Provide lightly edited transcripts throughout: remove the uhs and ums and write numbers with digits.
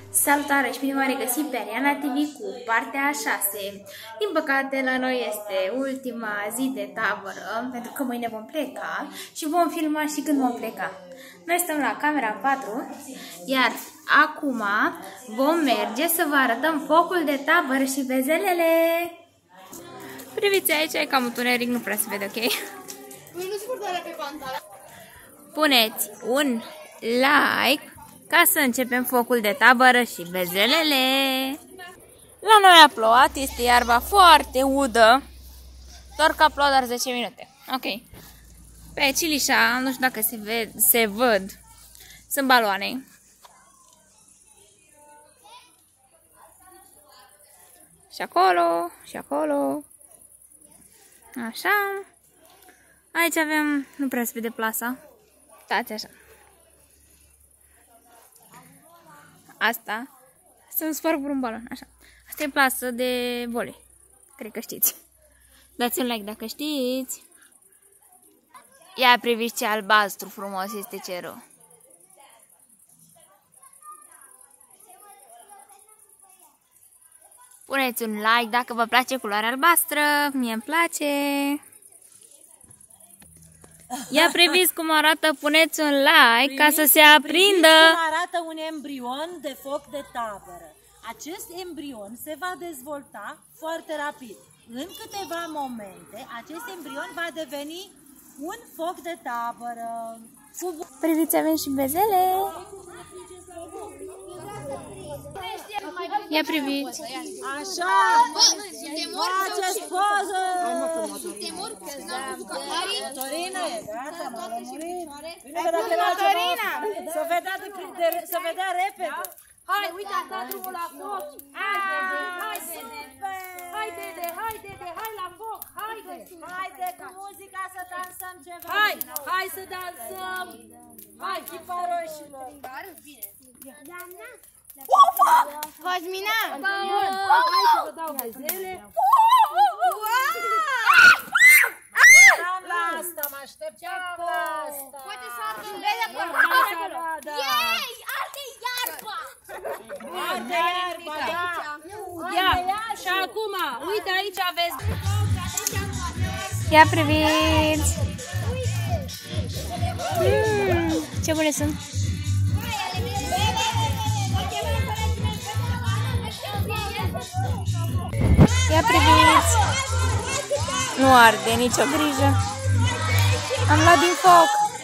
Salutare și bine v-am regăsit pe Ariana TV cu partea 6. Din păcate la noi este ultima zi de tabără, pentru că mâine vom pleca și vom filma și când vom pleca. Noi stăm la camera 4, iar acum vom merge să vă arătăm focul de tabără și bezelele. Priviți aici, e cam întuneric, nu prea se vede, ok? Puneți un like ca să începem focul de tabără și bezelele. La noi a plouat, este iarba foarte udă, doar că a plouat doar 10 minute. Ok. Pe Cilișa, nu știu dacă se văd, sunt baloane. Și acolo, și acolo. Așa. Aici avem, nu prea se vede plasa. Stați așa. Asta, să-mi sparg un balon, așa. Asta e plasă de volei. Cred că știți. Dați un like dacă știți. Ia priviți ce albastru frumos este cerul. Puneți un like dacă vă place culoarea albastră. Mie îmi place. Ia priviți cum arată, puneți un like ca să se aprindă. Cum arată un embrion de foc de tabără. Acest embrion se va dezvolta foarte rapid. În câteva momente, acest embrion va deveni un foc de tabără. Priviți, avem și bezele. Ia priviți. Așa. Faceți poză. Motorina e gata, m-a lămurit. Motorina. Să vedea repede. Hai, uite, a dat drumul la foc. Hai, Dede, hai la foc. Haide cu muzica să dansăm ceva. Hai să dansăm. Hai, chipa roșilor. Cosmina! Hai să vă dau bezele. Am la asta, mă așteptam la asta. Poate să arde vede acolo. Yay! Arde iarba! Arde iarba, da. Ia, și acum, uite aici aveți. Ia priviți! Ce bune sunt! Ia priviți! Nu arde, nicio grijă! Am luat din foc!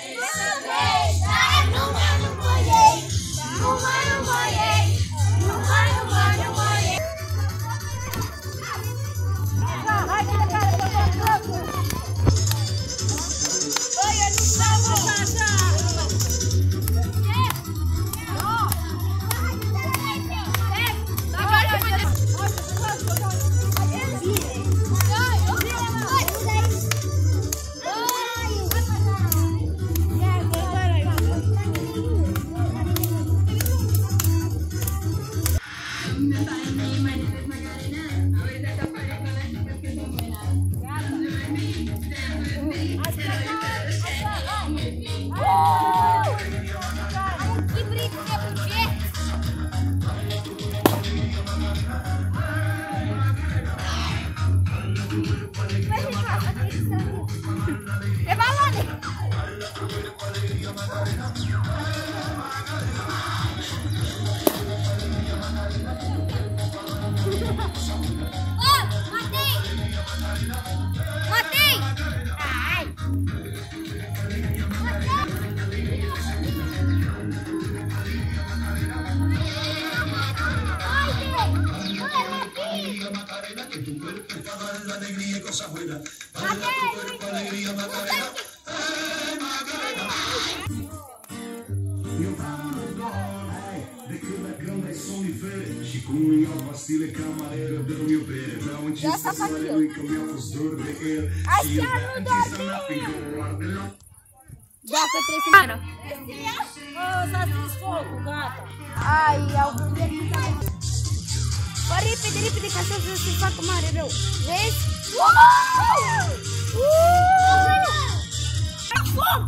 Și cum nu iau pastile ca marelă, dă meu bere. Vreau în cinstea soarelui că mi-a fost dor de el. Și el bea în cinstea mea, fiindcă o arde la... Dacă trebuie să mână. S-a stins focul, gata. Ai, au gândit. Fă repede, repede, ca să se facă mare rău. Vezi? Foc!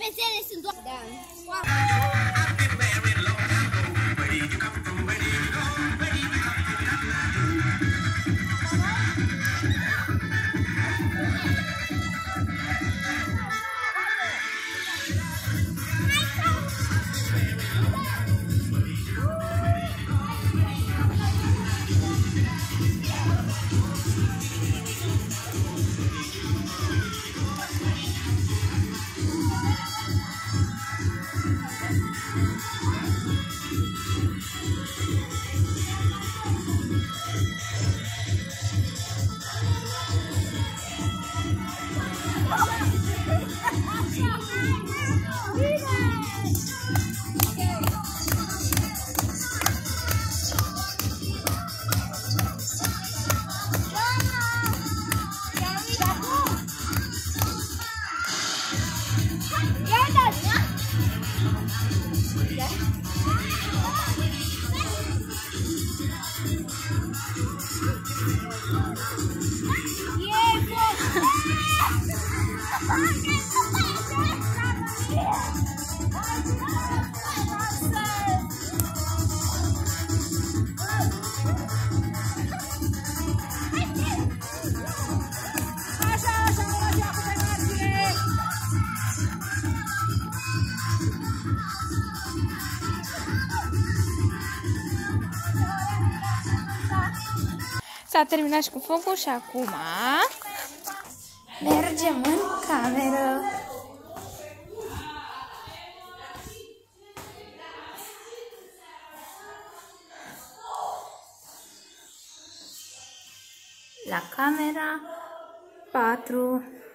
repezele sunt doar... Da. S-a terminat și cu focul și acum mergem în cameră. La camera 4.